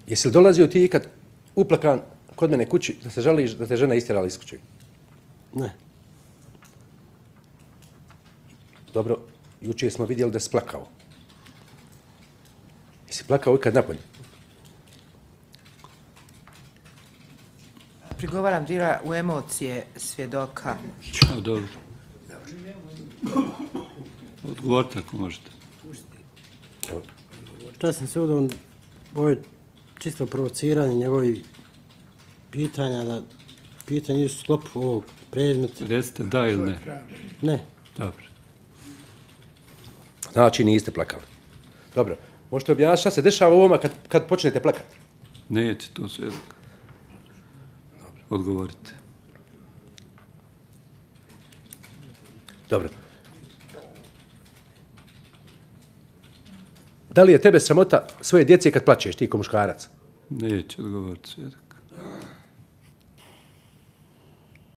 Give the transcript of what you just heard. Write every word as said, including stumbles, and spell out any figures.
Jesi li dolazio ti ikad uplakan kod mene kući da se žališ da te žena istjerala iz kuće? Ne. Dobro, jučer smo vidjeli da si plakao. Jesi plakao ikad napolje? Prigovaram dira u emocije svjedoka. A, dobro. Odgovorite ako možete. Šta sam se udao, ovo je čisto provociranje njegovih pitanja, da pitanje nisu sklopu ovog predmeta. Recite da ili ne. Ne. Dobro. Znači niste plakali. Dobro, možete objasniti šta se dešava u ovome kad, kad počnete plakati? Neće to svjedok. Odgovorite. Dobro. Da li je tebe sramota svoje djece kad plačeš, ti ko muškarac? Neće odgovoriti svjedok.